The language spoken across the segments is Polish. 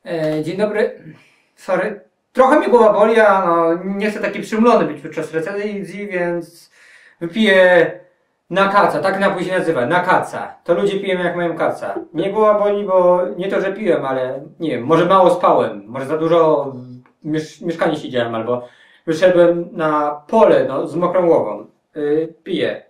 Dzień dobry. Sorry. Trochę mnie głowa boli, a no, nie chcę taki przymulony być podczas recenzji, więc wypiję na kaca. Tak napój się nazywa, na kaca. To ludzie piją jak mają kaca. Mnie głowa boli, bo nie to, że piłem, ale nie wiem, może mało spałem, może za dużo w mieszkaniu siedziałem, albo wyszedłem na pole no, z mokrą głową. Piję.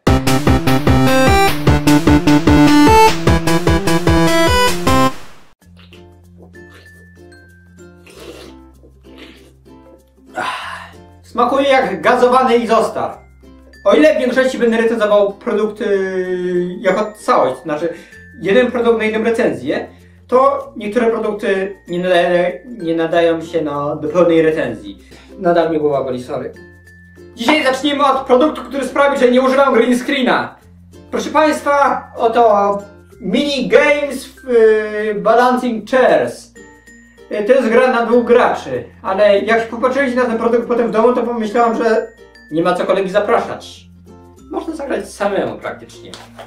Smakuje jak gazowany izostar. O ile w większości będę recenzował produkty jako całość, to znaczy jeden produkt na jedną recenzję, to niektóre produkty nie nadają się do pełnej recenzji. Nadal mnie głowa boli, sorry. Dzisiaj zaczniemy od produktu, który sprawi, że nie używam green screena. Proszę Państwa, oto Mini Games Balancing Chairs. To jest gra na 2 graczy, ale jak popatrzyliście na ten produkt potem w domu, to pomyślałam, że nie ma co kolegi zapraszać. Można zagrać samemu praktycznie.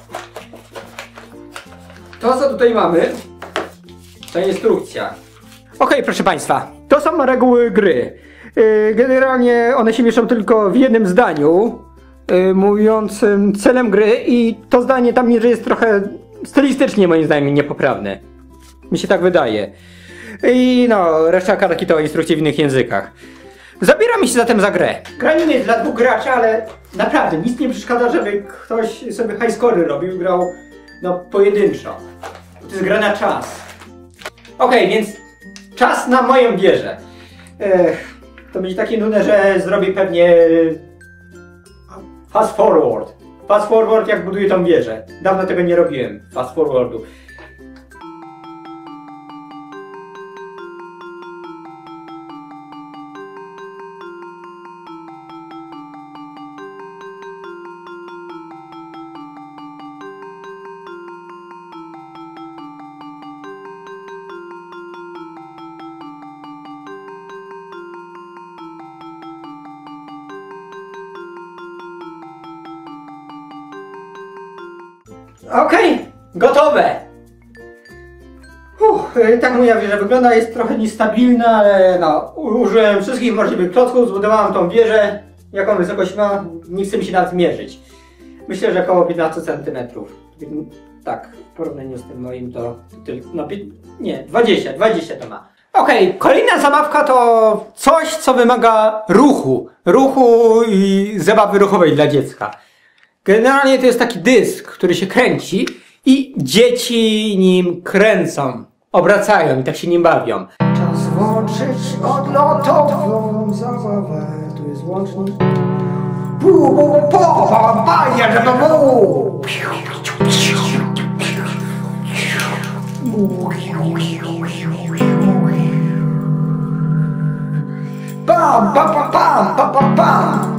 To co tutaj mamy, to instrukcja. Okej, proszę Państwa, to są reguły gry. Generalnie one się mieszczą tylko w jednym zdaniu, mówiącym celem gry, i to zdanie tam jest trochę stylistycznie moim zdaniem niepoprawne. Mi się tak wydaje. I no, reszta kartki to instrukcje w innych językach. Zabieramy się zatem za grę. Gra nie jest dla 2 graczy, ale naprawdę nic nie przeszkadza, żeby ktoś sobie high score'y robił, grał no pojedynczo. To jest gra na czas. Okej, więc czas na moją wieżę. To będzie takie nudne, że zrobię pewnie fast forward. Fast forward jak buduję tą wieżę. Dawno tego nie robiłem, fast forwardu. Okej, gotowe! Tak moja wieża wygląda, jest trochę niestabilna, ale no, użyłem wszystkich możliwych klocków, zbudowałem tą wieżę. Jaką wysokość ma, nie chcę mi się nawet mierzyć. Myślę, że około 15 cm. Tak, w porównaniu z tym moim to tylko, no nie, 20 to ma. Okej, kolejna zabawka to coś, co wymaga ruchu i zabawy ruchowej dla dziecka. Generalnie to jest taki dysk, który się kręci i dzieci nim kręcą, obracają i tak się nim bawią. Czas włączyć odlotową zabawę. Tu jest łącznik. Bam, bam, bam, bam, bam, bam, bam.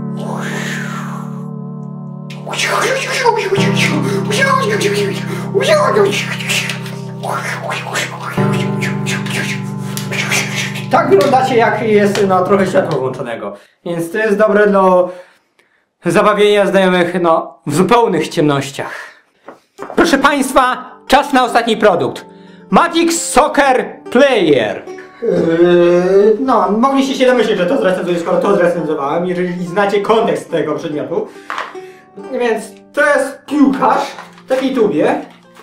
Tak wyglądacie, jak jest no, trochę światła włączonego. Więc to jest dobre do zabawienia znajomych no, w zupełnych ciemnościach. Proszę Państwa, czas na ostatni produkt. Magic Soccer Player. No, mogliście się domyśleć, że to zrecenzuję, skoro to zrecenzowałem, jeżeli znacie kontekst tego przedmiotu. Więc to jest piłkarz w takiej tubie,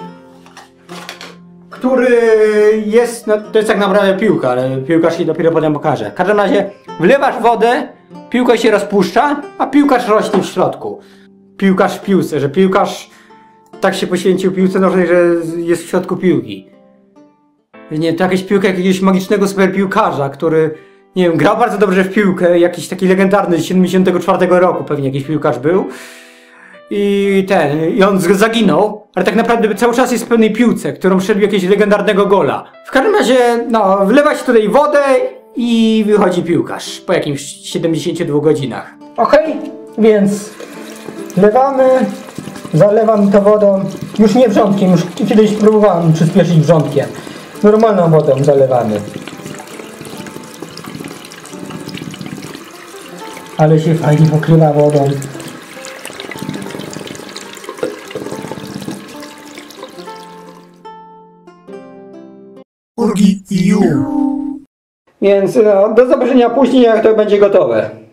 który jest, no to jest tak naprawdę piłka, ale piłkarz się dopiero potem pokaże. W każdym razie wlewasz wodę, piłka się rozpuszcza, a piłkarz rośnie w środku. Piłkarz w piłce, że piłkarz tak się poświęcił piłce nożnej, że jest w środku piłki. Nie, to jakaś piłka jakiegoś magicznego superpiłkarza, który, nie wiem, grał bardzo dobrze w piłkę, jakiś taki legendarny z 74 roku pewnie jakiś piłkarz był. I on zaginął, ale tak naprawdę cały czas jest w pewnej piłce, którą strzelił jakiegoś legendarnego gola. W każdym razie, no, wlewa się tutaj wodę i wychodzi piłkarz po jakimś 72 godzinach. Okej, więc wlewamy, zalewam to wodą, już nie wrzątkiem, już kiedyś próbowałem przyspieszyć wrzątkiem. Normalną wodą zalewamy. Ale się fajnie pokrywa wodą. Orgi i Więc no, do zobaczenia później, jak to będzie gotowe.